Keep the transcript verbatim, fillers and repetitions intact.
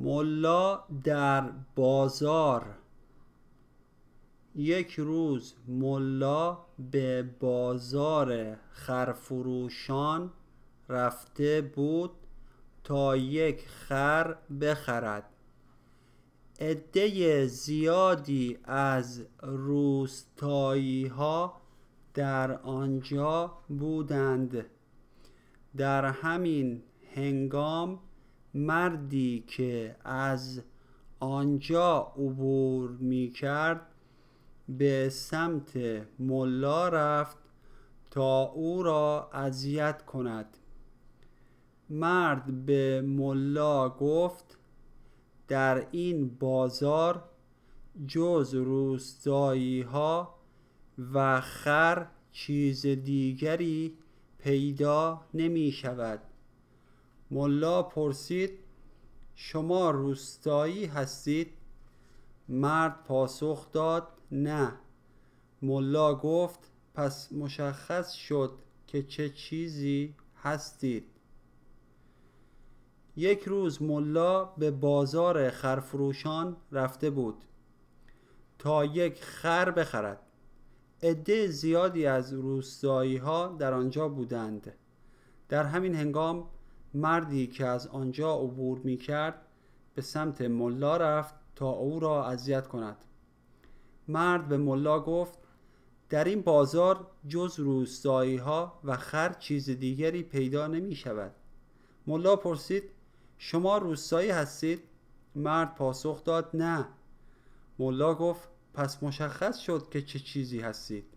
ملا در بازار. یک روز ملا به بازار خرفروشان رفته بود تا یک خر بخرد. عده زیادی از روستایی ها در آنجا بودند. در همین هنگام مردی که از آنجا عبور می کرد به سمت ملا رفت تا او را اذیت کند. مرد به ملا گفت در این بازار جز روستایی ها و خر چیز دیگری پیدا نمی شود. ملا پرسید شما روستایی هستید؟ مرد پاسخ داد نه. ملا گفت پس مشخص شد که چه چیزی هستید. یک روز ملا به بازار خرفروشان رفته بود تا یک خر بخرد. عده زیادی از روستایی ها در آنجا بودند. در همین هنگام مردی که از آنجا عبور می کرد به سمت ملا رفت تا او را اذیت کند. مرد به ملا گفت در این بازار جز روستایی ها و خر چیز دیگری پیدا نمی شود. ملا پرسید شما روستایی هستید؟ مرد پاسخ داد نه. ملا گفت پس مشخص شد که چه چیزی هستید.